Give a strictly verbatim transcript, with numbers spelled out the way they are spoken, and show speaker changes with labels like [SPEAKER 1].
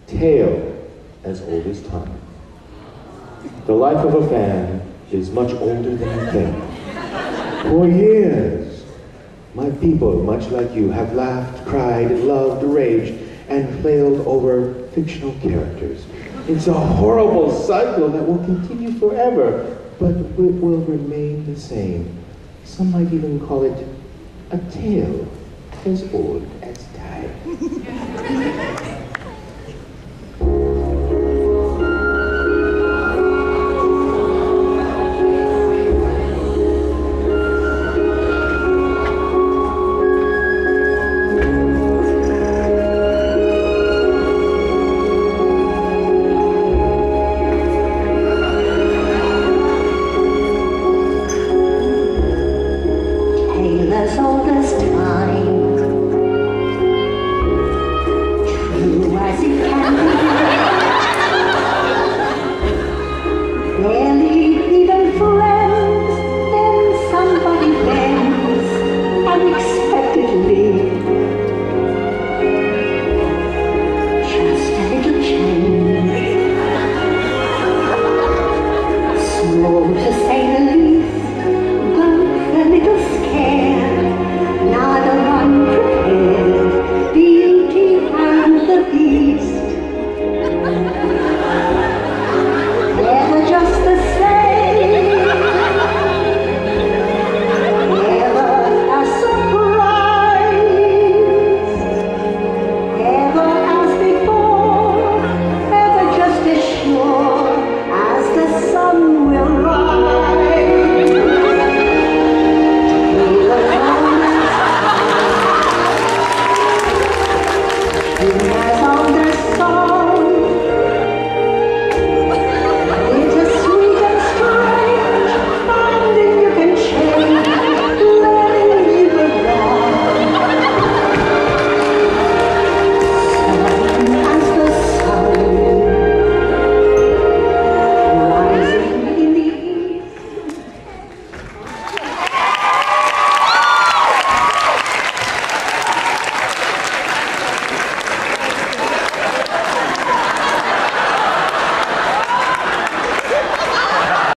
[SPEAKER 1] tale as old as time. The life of a fan is much older than you think. For years, my people, much like you, have laughed, cried, loved, raged, and flailed over fictional characters. It's a horrible cycle that will continue forever, but it will remain the same. Some might even call it a tale as old as time.
[SPEAKER 2] As old as time, true as it can.